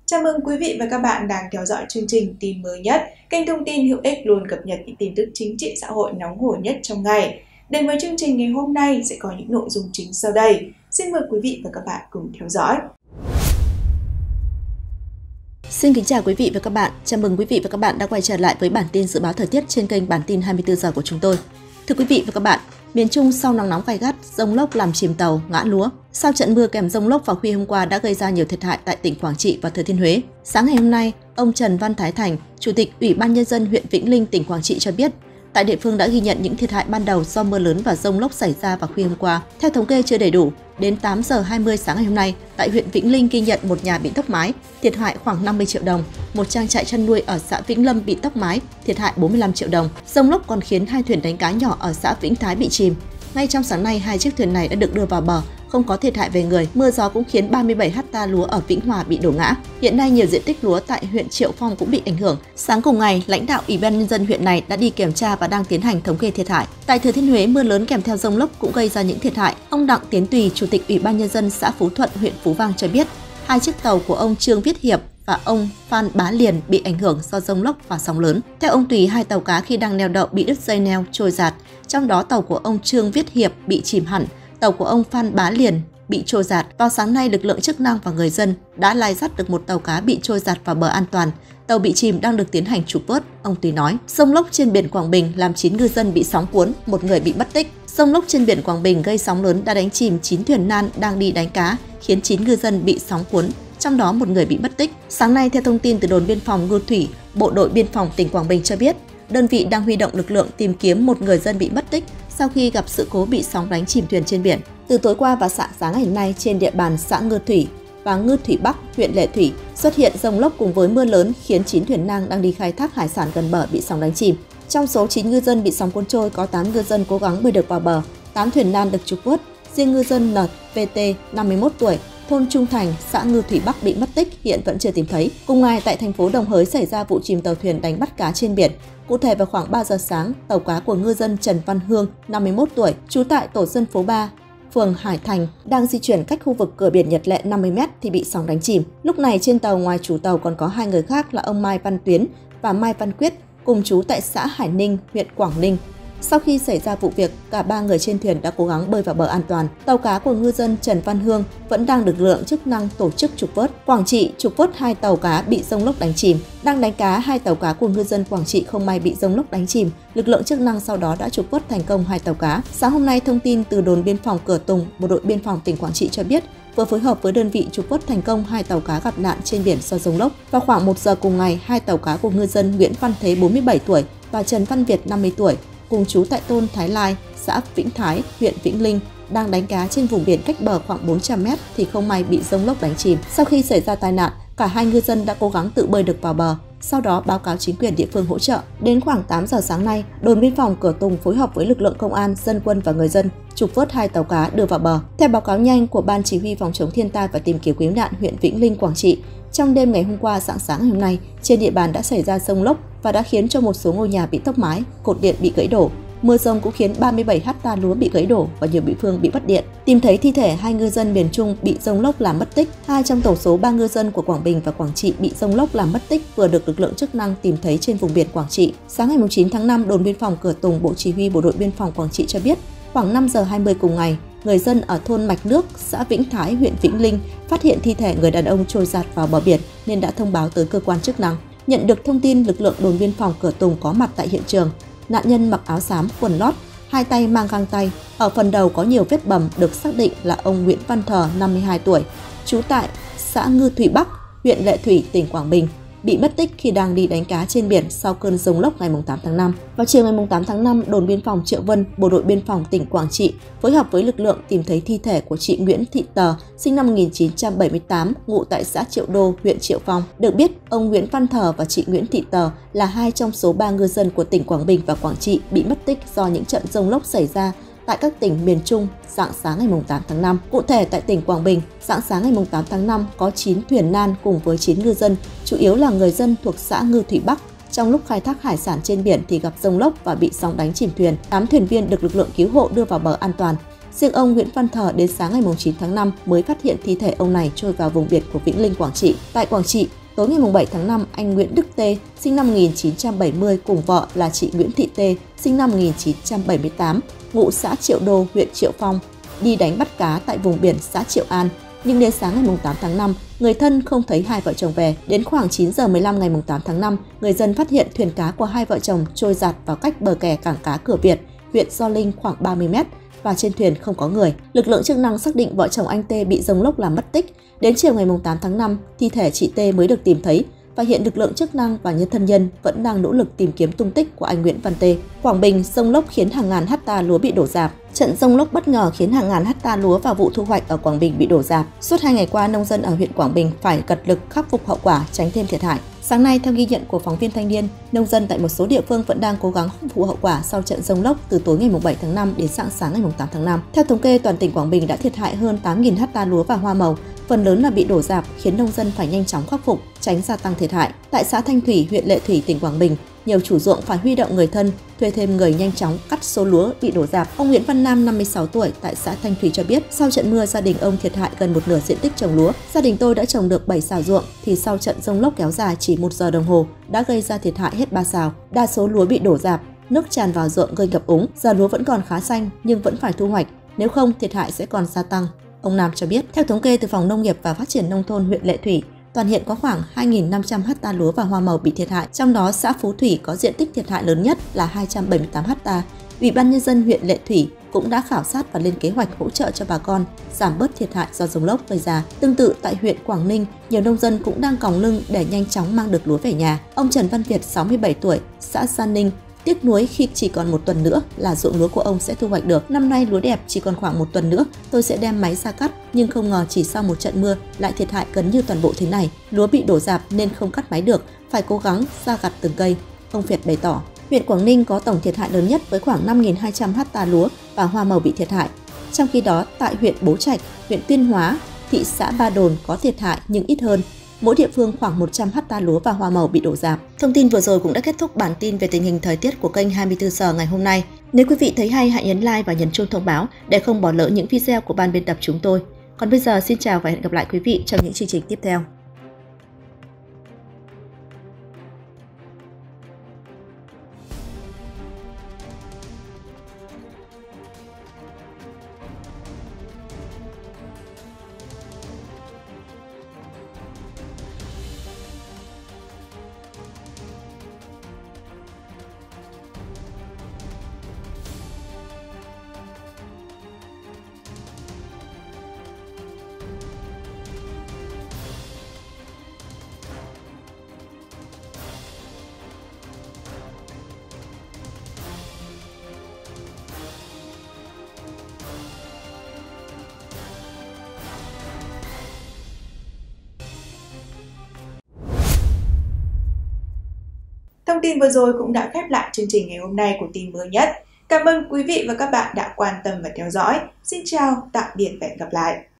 Chào mừng quý vị và các bạn đang theo dõi chương trình tin mới nhất, kênh thông tin hữu ích luôn cập nhật những tin tức chính trị xã hội nóng hổi nhất trong ngày. Đến với chương trình ngày hôm nay sẽ có những nội dung chính sau đây. Xin mời quý vị và các bạn cùng theo dõi. Xin kính chào quý vị và các bạn. Chào mừng quý vị và các bạn đã quay trở lại với bản tin dự báo thời tiết trên kênh Bản tin 24 giờ của chúng tôi. Thưa quý vị và các bạn, miền Trung sau nắng nóng gay gắt, dông lốc làm chìm tàu, ngã lúa. Sau trận mưa kèm dông lốc vào khuya hôm qua đã gây ra nhiều thiệt hại tại tỉnh Quảng Trị và Thừa Thiên Huế. Sáng ngày hôm nay, ông Trần Văn Thái Thành, Chủ tịch Ủy ban Nhân dân huyện Vĩnh Linh, tỉnh Quảng Trị cho biết, tại địa phương đã ghi nhận những thiệt hại ban đầu do mưa lớn và dông lốc xảy ra vào khuya hôm qua. Theo thống kê chưa đầy đủ, đến 8 giờ 20 sáng ngày hôm nay, tại huyện Vĩnh Linh ghi nhận một nhà bị tốc mái, thiệt hại khoảng 50 triệu đồng, một trang trại chăn nuôi ở xã Vĩnh Lâm bị tốc mái, thiệt hại 45 triệu đồng. Dông lốc còn khiến 2 thuyền đánh cá nhỏ ở xã Vĩnh Thái bị chìm. Ngay trong sáng nay, 2 chiếc thuyền này đã được đưa vào bờ, không có thiệt hại về người. Mưa gió cũng khiến 37 ha lúa ở Vĩnh Hòa bị đổ ngã. Hiện nay nhiều diện tích lúa tại huyện Triệu Phong cũng bị ảnh hưởng. Sáng cùng ngày, lãnh đạo Ủy ban Nhân dân huyện này đã đi kiểm tra và đang tiến hành thống kê thiệt hại. Tại Thừa Thiên Huế, mưa lớn kèm theo dông lốc cũng gây ra những thiệt hại. Ông Đặng Tiến Tùy, Chủ tịch Ủy ban Nhân dân xã Phú Thuận, huyện Phú Vang cho biết, 2 chiếc tàu của ông Trương Viết Hiệp và ông Phan Bá Liền bị ảnh hưởng do dông lốc và sóng lớn. Theo ông Tùy, 2 tàu cá khi đang neo đậu bị đứt dây neo trôi giạt, trong đó tàu của ông Trương Viết Hiệp bị chìm hẳn, tàu của ông Phan Bá Liền bị trôi giạt. Vào sáng nay, lực lượng chức năng và người dân đã lai dắt được một tàu cá bị trôi giạt vào bờ an toàn. Tàu bị chìm đang được tiến hành trục vớt, ông Tùy nói. Dông lốc trên biển Quảng Bình làm 9 ngư dân bị sóng cuốn, 1 người bị mất tích. Dông lốc trên biển Quảng Bình gây sóng lớn đã đánh chìm 9 thuyền nan đang đi đánh cá, khiến 9 ngư dân bị sóng cuốn, trong đó 1 người bị mất tích. Sáng nay, theo thông tin từ đồn biên phòng Ngư Thủy, Bộ đội Biên phòng tỉnh Quảng Bình cho biết, đơn vị đang huy động lực lượng tìm kiếm 1 người dân bị mất tích sau khi gặp sự cố bị sóng đánh chìm thuyền trên biển. Từ tối qua và sáng ngày hôm nay, trên địa bàn xã Ngư Thủy và Ngư Thủy Bắc, huyện Lệ Thủy xuất hiện dông lốc cùng với mưa lớn khiến 9 thuyền nan đang đi khai thác hải sản gần bờ bị sóng đánh chìm. Trong số 9 ngư dân bị sóng cuốn trôi, có 8 ngư dân cố gắng bơi được vào bờ, 8 thuyền nan được trục vớt. Riêng ngư dân NVT, 51 tuổi, thôn Trung Thành, xã Ngư Thủy Bắc bị mất tích, hiện vẫn chưa tìm thấy. Cùng ngày, tại thành phố Đồng Hới xảy ra vụ chìm tàu thuyền đánh bắt cá trên biển. Cụ thể, vào khoảng 3 giờ sáng, tàu cá của ngư dân Trần Văn Hương, 51 tuổi, trú tại tổ dân phố 3, phường Hải Thành, đang di chuyển cách khu vực cửa biển Nhật Lệ 50 m thì bị sóng đánh chìm. Lúc này trên tàu ngoài chủ tàu còn có 2 người khác là ông Mai Văn Tuyến và Mai Văn Quyết, cùng trú tại xã Hải Ninh, huyện Quảng Ninh. Sau khi xảy ra vụ việc, cả 3 người trên thuyền đã cố gắng bơi vào bờ an toàn. Tàu cá của ngư dân Trần Văn Hương vẫn đang được lực lượng chức năng tổ chức trục vớt. Quảng Trị trục vớt 2 tàu cá bị dông lốc đánh chìm. Đang đánh cá, 2 tàu cá của ngư dân Quảng Trị không may bị dông lốc đánh chìm. Lực lượng chức năng sau đó đã trục vớt thành công 2 tàu cá. Sáng hôm nay, thông tin từ đồn biên phòng Cửa Tùng, Bộ đội Biên phòng tỉnh Quảng Trị cho biết, vừa phối hợp với đơn vị trục vớt thành công 2 tàu cá gặp nạn trên biển do dông lốc. Vào khoảng 1 giờ cùng ngày, 2 tàu cá của ngư dân Nguyễn Văn Thế 47 tuổi và Trần Văn Việt 50 tuổi cùng trú tại thôn Thái Lai, xã Vĩnh Thái, huyện Vĩnh Linh đang đánh cá trên vùng biển cách bờ khoảng 400 m thì không may bị dông lốc đánh chìm. Sau khi xảy ra tai nạn, cả 2 ngư dân đã cố gắng tự bơi được vào bờ, sau đó báo cáo chính quyền địa phương hỗ trợ. Đến khoảng 8 giờ sáng nay, đồn biên phòng Cửa Tùng phối hợp với lực lượng công an, dân quân và người dân trục vớt 2 tàu cá đưa vào bờ. Theo báo cáo nhanh của Ban Chỉ huy phòng chống thiên tai và tìm kiếm cứu nạn huyện Vĩnh Linh, Quảng Trị, trong đêm ngày hôm qua, sáng ngày hôm nay, trên địa bàn đã xảy ra dông lốc và đã khiến cho một số ngôi nhà bị tốc mái, cột điện bị gãy đổ. Mưa dông cũng khiến 37 ha lúa bị gãy đổ và nhiều địa phương bị mất điện. Tìm thấy thi thể 2 ngư dân miền Trung bị dông lốc làm mất tích. 2 trong tổng số 3 ngư dân của Quảng Bình và Quảng Trị bị dông lốc làm mất tích vừa được lực lượng chức năng tìm thấy trên vùng biển Quảng Trị. Sáng ngày 9 tháng 5, đồn biên phòng Cửa Tùng, Bộ Chỉ huy Bộ đội Biên phòng Quảng Trị cho biết, khoảng 5 giờ 20 cùng ngày, người dân ở thôn Mạch Nước, xã Vĩnh Thái, huyện Vĩnh Linh phát hiện thi thể người đàn ông trôi dạt vào bờ biển nên đã thông báo tới cơ quan chức năng. Nhận được thông tin, lực lượng đồn biên phòng Cửa Tùng có mặt tại hiện trường. Nạn nhân mặc áo xám, quần lót, 2 tay mang găng tay. Ở phần đầu có nhiều vết bầm, được xác định là ông Nguyễn Văn Thờ, 52 tuổi, trú tại xã Ngư Thủy Bắc, huyện Lệ Thủy, tỉnh Quảng Bình, bị mất tích khi đang đi đánh cá trên biển sau cơn dông lốc ngày 8 tháng 5. Vào chiều ngày 8 tháng 5, đồn biên phòng Triệu Vân, Bộ đội Biên phòng tỉnh Quảng Trị phối hợp với lực lượng tìm thấy thi thể của chị Nguyễn Thị Tờ, sinh năm 1978, ngụ tại xã Triệu Đô, huyện Triệu Phong. Được biết, ông Nguyễn Văn Thờ và chị Nguyễn Thị Tờ là 2 trong số 3 ngư dân của tỉnh Quảng Bình và Quảng Trị bị mất tích do những trận dông lốc xảy ra tại các tỉnh miền Trung rạng sáng ngày 8 tháng 5. Cụ thể, tại tỉnh Quảng Bình, rạng sáng ngày 8 tháng 5 có 9 thuyền nan cùng với 9 ngư dân, chủ yếu là người dân thuộc xã Ngư Thủy Bắc. Trong lúc khai thác hải sản trên biển thì gặp dông lốc và bị sóng đánh chìm thuyền. 8 thuyền viên được lực lượng cứu hộ đưa vào bờ an toàn. Riêng ông Nguyễn Văn Thở đến sáng ngày 9 tháng 5 mới phát hiện thi thể ông này trôi vào vùng biển của Vĩnh Linh, Quảng Trị. Tại Quảng Trị, tối ngày 7 tháng 5, anh Nguyễn Đức Tê, sinh năm 1970 cùng vợ là chị Nguyễn Thị Tê, sinh năm 1978, ngụ xã Triệu Đô, huyện Triệu Phong, đi đánh bắt cá tại vùng biển xã Triệu An. Nhưng đến sáng ngày 8 tháng 5, người thân không thấy hai vợ chồng về. Đến khoảng 9 giờ 15 ngày 8 tháng 5, người dân phát hiện thuyền cá của hai vợ chồng trôi giạt vào cách bờ kè cảng cá Cửa Việt, huyện Gio Linh khoảng 30 mét và trên thuyền không có người. Lực lượng chức năng xác định vợ chồng anh Tê bị dông lốc làm mất tích. Đến chiều ngày 8 tháng 5, thi thể chị Tê mới được tìm thấy và hiện lực lượng chức năng và những thân nhân vẫn đang nỗ lực tìm kiếm tung tích của anh Nguyễn Văn Tê. Quảng Bình, dông lốc khiến hàng ngàn hecta lúa bị đổ rạp. Trận dông lốc bất ngờ khiến hàng ngàn hecta lúa vào vụ thu hoạch ở Quảng Bình bị đổ rạp. Suốt 2 ngày qua, nông dân ở huyện Quảng Bình phải cật lực khắc phục hậu quả, tránh thêm thiệt hại. Sáng nay, theo ghi nhận của phóng viên Thanh niên, nông dân tại một số địa phương vẫn đang cố gắng khắc phục hậu quả sau trận dông lốc từ tối ngày 7 tháng 5 đến rạng sáng ngày 8 tháng 5. Theo thống kê, toàn tỉnh Quảng Bình đã thiệt hại hơn 8.000 hecta lúa và hoa màu, phần lớn là bị đổ rạp, khiến nông dân phải nhanh chóng khắc phục, tránh gia tăng thiệt hại. Tại xã Thanh Thủy, huyện Lệ Thủy, tỉnh Quảng Bình, nhiều chủ ruộng phải huy động người thân, thuê thêm người nhanh chóng cắt số lúa bị đổ rạp. Ông Nguyễn Văn Nam, 56 tuổi, tại xã Thanh Thủy cho biết, sau trận mưa, gia đình ông thiệt hại gần một nửa diện tích trồng lúa. Gia đình tôi đã trồng được 7 sào ruộng, thì sau trận dông lốc kéo dài chỉ 1 giờ đồng hồ đã gây ra thiệt hại hết 3 sào. Đa số lúa bị đổ rạp, nước tràn vào ruộng gây ngập úng. Giờ lúa vẫn còn khá xanh nhưng vẫn phải thu hoạch, nếu không thiệt hại sẽ còn gia tăng. Ông Nam cho biết, theo thống kê từ Phòng Nông nghiệp và Phát triển Nông thôn huyện Lệ Thủy, toàn hiện có khoảng 2.500 ha lúa và hoa màu bị thiệt hại, trong đó xã Phú Thủy có diện tích thiệt hại lớn nhất là 278 ha. Ủy ban nhân dân huyện Lệ Thủy cũng đã khảo sát và lên kế hoạch hỗ trợ cho bà con giảm bớt thiệt hại do dông lốc gây ra. Tương tự tại huyện Quảng Ninh, nhiều nông dân cũng đang còng lưng để nhanh chóng mang được lúa về nhà. Ông Trần Văn Việt, 67 tuổi, xã Gia Ninh, tiếc nuối khi chỉ còn 1 tuần nữa là ruộng lúa của ông sẽ thu hoạch được. Năm nay lúa đẹp, chỉ còn khoảng 1 tuần nữa tôi sẽ đem máy ra cắt, nhưng không ngờ chỉ sau một trận mưa lại thiệt hại gần như toàn bộ thế này. Lúa bị đổ rạp nên không cắt máy được, phải cố gắng ra gặt từng cây. Ông Việt bày tỏ, huyện Quảng Ninh có tổng thiệt hại lớn nhất với khoảng 5.200 ha lúa và hoa màu bị thiệt hại. Trong khi đó, tại huyện Bố Trạch, huyện Tuyên Hóa, thị xã Ba Đồn có thiệt hại nhưng ít hơn. Mỗi địa phương khoảng 100 ha lúa và hoa màu bị đổ rạp. Thông tin vừa rồi cũng đã kết thúc bản tin về tình hình thời tiết của kênh 24 giờ ngày hôm nay. Nếu quý vị thấy hay, hãy nhấn like và nhấn chuông thông báo để không bỏ lỡ những video của ban biên tập chúng tôi. Còn bây giờ, xin chào và hẹn gặp lại quý vị trong những chương trình tiếp theo. Thông tin vừa rồi cũng đã khép lại chương trình ngày hôm nay của tin mới nhất. Cảm ơn quý vị và các bạn đã quan tâm và theo dõi. Xin chào, tạm biệt và hẹn gặp lại.